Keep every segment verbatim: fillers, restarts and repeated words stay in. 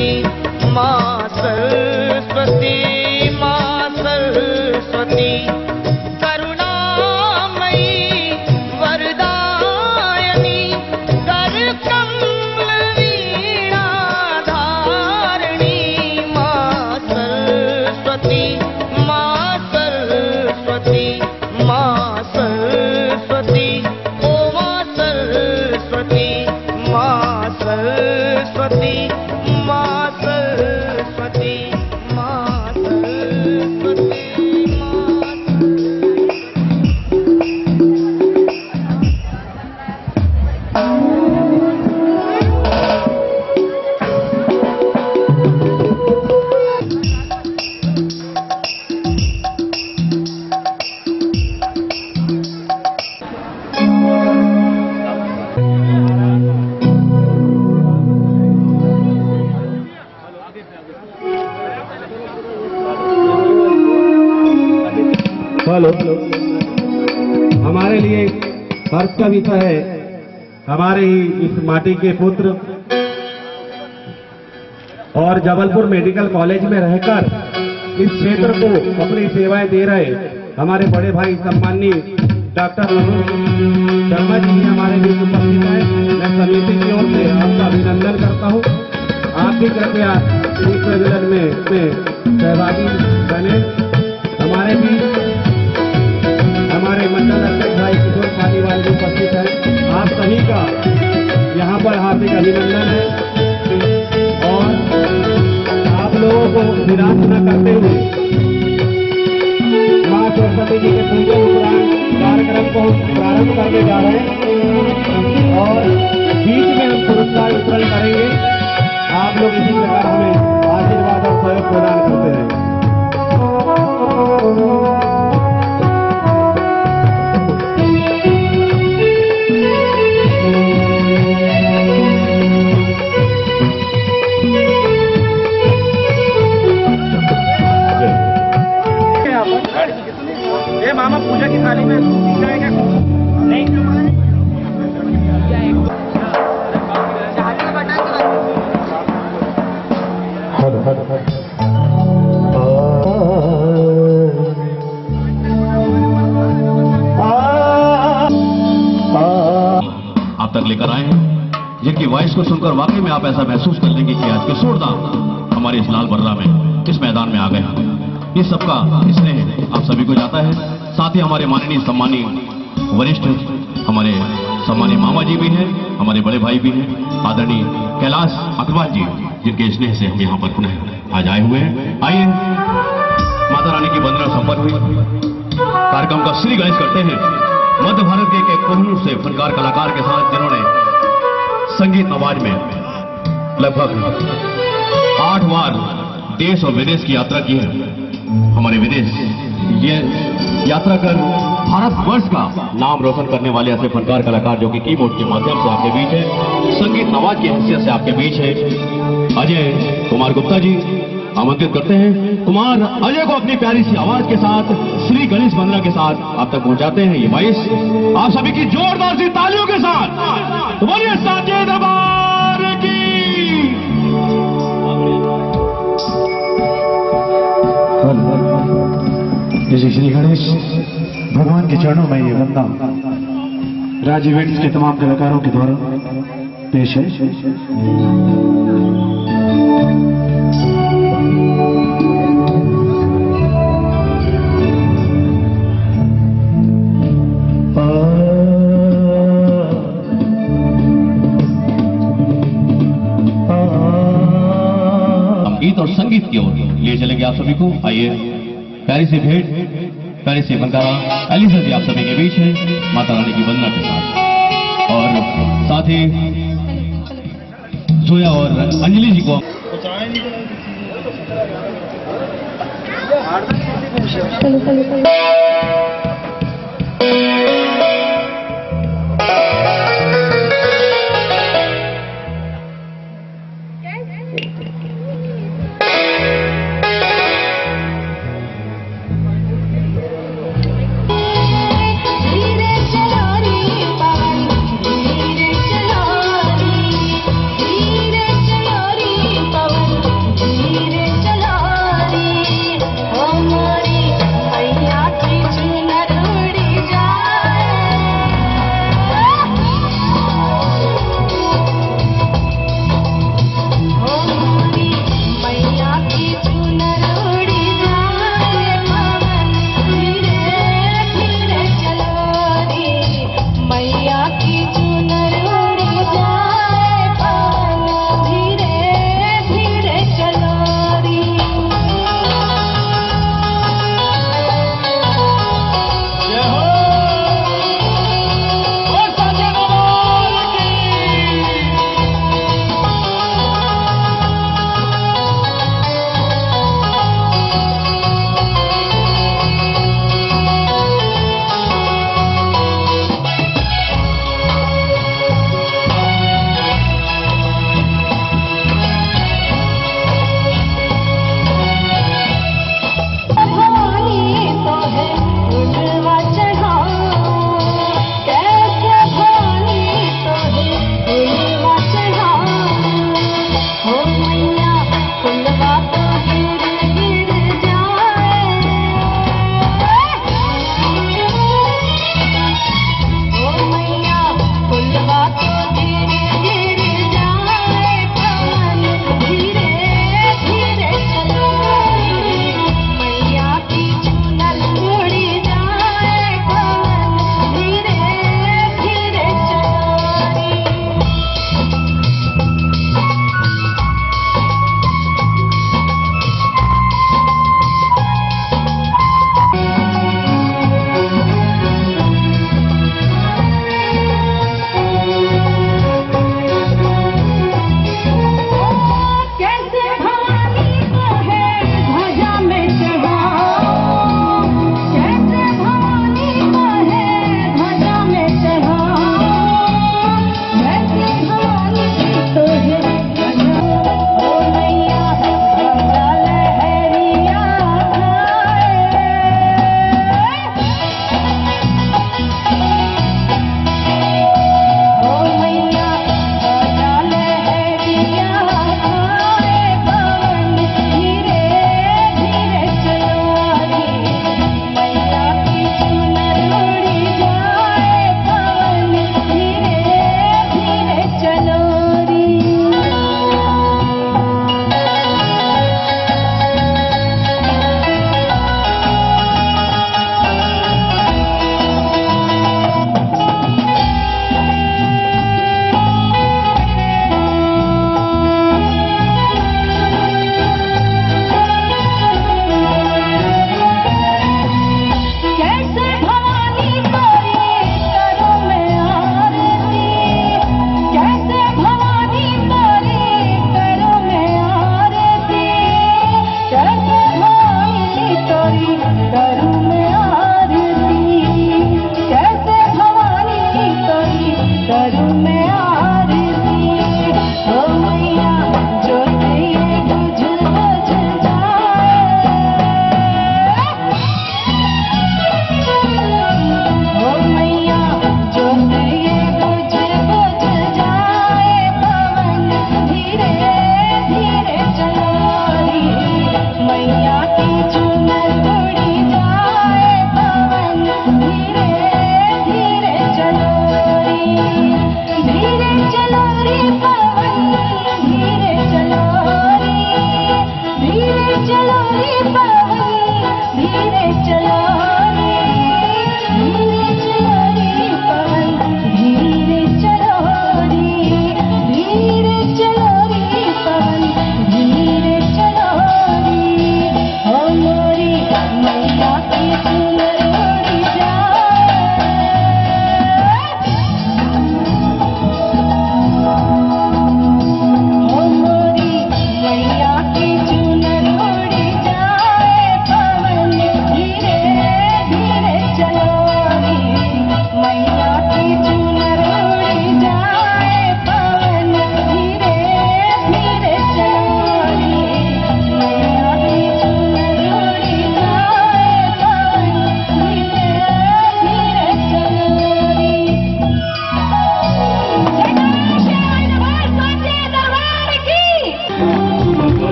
सरस्वती माँ सरस्वती माँ सरस्वती करुणामयी वरदायनी कर कमल वीणा धारिणी माँ सरस्वती माँ सरस्वती माँ सरस्वती ओ माँ सरस्वती माँ सरस्वती माँ सरस्वती माँ सरस्वती हेलो, हमारे लिए हर्ष का विषय है। हमारे ही इस माटी के पुत्र और जबलपुर मेडिकल कॉलेज में रहकर इस क्षेत्र को अपनी सेवाएं दे रहे हमारे बड़े भाई सम्माननीय डॉक्टर शर्मा जी हमारे बीच उपस्थित है। मैं समिति की ओर से आपका अभिनंदन करता हूं। आप भी कृपया इस सम्मेलन में सहभागी बने। हमारे भी हमारे मंडल अध्यक्ष भाई किशोर पालीवाल जी उपस्थित हैं। आप सभी का यहाँ पर हार्दिक अभिनंदन है और आप लोगों को निराश न करते हुए माँ सरस्वती जी के पूजन उपरांत कार्यक्रम को प्रारंभ करने जा रहे हैं और बीच में हम पुरस्कार वितरण करेंगे। आप लोग इसी प्रकार हमें आशीर्वाद और सहयोग प्रदान करते हैं। ये मामा पूजा की थाली में जाएगा नहीं आप तक लेकर आए हैं जिनकी वॉइस को सुनकर वाकई में आप ऐसा महसूस कर लेंगे कि आज किशोरदा हमारे इस लाल बर्रा में इस मैदान में आ गए हैं। ये सबका स्नेह आप सभी को जाता है। साथ ही हमारे माननीय सम्मानीय वरिष्ठ हमारे सम्मानीय मामा जी भी हैं, हमारे बड़े भाई भी हैं, आदरणीय कैलाश अकबर जी, जिनके स्नेह से हम यहाँ पर पुनः आज आए हुए हैं। आइए माता रानी की वंदना संपन्न हुई। कार्यक्रम का श्री गणेश करते हैं मध्य भारत के एक कोहिनूर से फनकार कलाकार के साथ, जिन्होंने संगीत आवाज में लगभग आठ बार देश और विदेश की यात्रा की है। हमारे विदेश ये यात्रा कर भारत वर्ष का नाम रोशन करने वाले ऐसे फनकार कलाकार जो कि कीबोर्ड के माध्यम से आपके बीच है, संगीत नवाज की हैसियत से आपके बीच है, अजय कुमार गुप्ता जी आमंत्रित करते हैं। कुमार अजय को अपनी प्यारी सी आवाज के साथ श्री गणेश वंदना के साथ आप तक पहुंचाते हैं। ये बाईस आप सभी की जोरदार सी तालियों के साथ बोलिए साचे दरबार की। जैसे श्री गणेश भगवान के चरणों में ये वंदना राज इवेंट्स के तमाम कलाकारों के द्वारा पेश है। गीत और संगीत की ओर ले चलेंगे आप सभी को। आइए प्यारी सी भेंट, प्यारी सी बंकारा एलिसा जी आप सभी के बीच है माता रानी की वंदना के साथ, और साथ ही जोया और अंजलि जी को पवन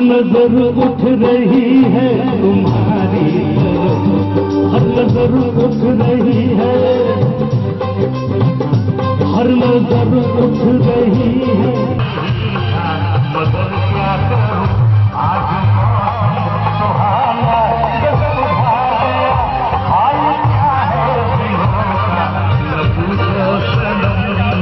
नजर उठ रही है तुम्हारी तरफ, हर नजर उठ रही है, हर नजर उठ रही है। बदल क्या करूं आज सुहाना सुहाना, हाल क्या है दिलों का न पूछो सनम।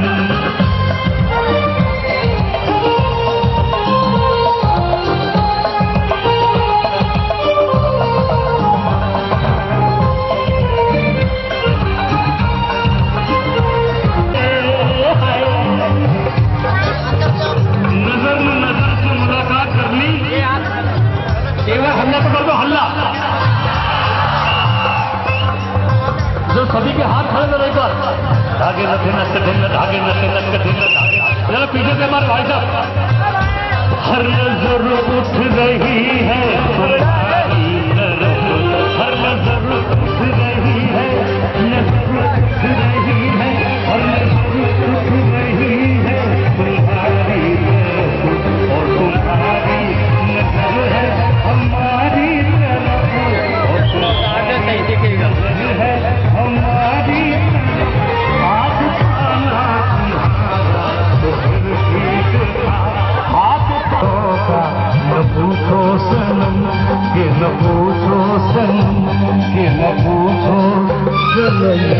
हल्ला तो कर दो, हल्ला जो सभी के हाथ खड़े में रहकर धागे नथे नच कठिन धागे नथे नच कठिन धागे, जरा पीछे से हमारे भाई साहब। हर नजर उठ रही है तुम्हारी तरफ, हर नजर उठ रही है, नजर उठ रही है, हर नजर उठ रही है तुम्हारी तरफ, और तुम्हारी नजर है हमारी तरफ, और तुम्हारी नजर है हमारी तरफ। हाथ थामा तुम्हारा तो फिर ठीक था, हाथ का न पूछो सनम कि न पूछो सनम कि न पूछो सनम।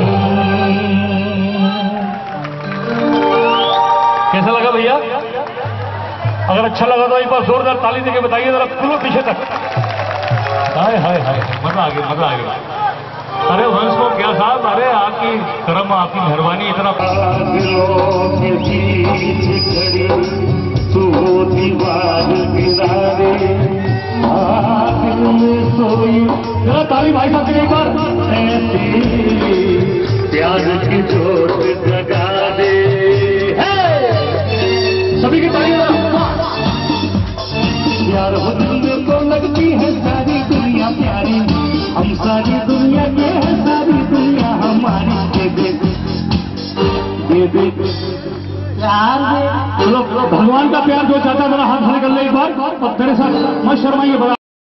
कैसा लगा भैया? अगर अच्छा लगा तो एक बार जोरदार ताली देके बताइए जरा, खुलो पीछे तक। हाय हाय हाय, मजा आ गया, मजा आ गया। अरे वंश को क्या साहब, अरे आपकी करम, आपकी मेहरबानी इतना। तू दीवार किनारे दिल में सोई, जरा ताली भाई साहब एक बार। प्यार की चोट जगा दे, सभी की ताली। प्यार हो दिल को लगती है सारी दुनिया प्यारी, हम सारी दुनिया के है, सारी दुनिया हमारी। दे दे दे दे प्यार दे, चलो भगवान का प्यार जो चाहता है मेरा हाथ खड़े कर ले एक बार, और तेरे साथ मत शर्माइए। बड़ा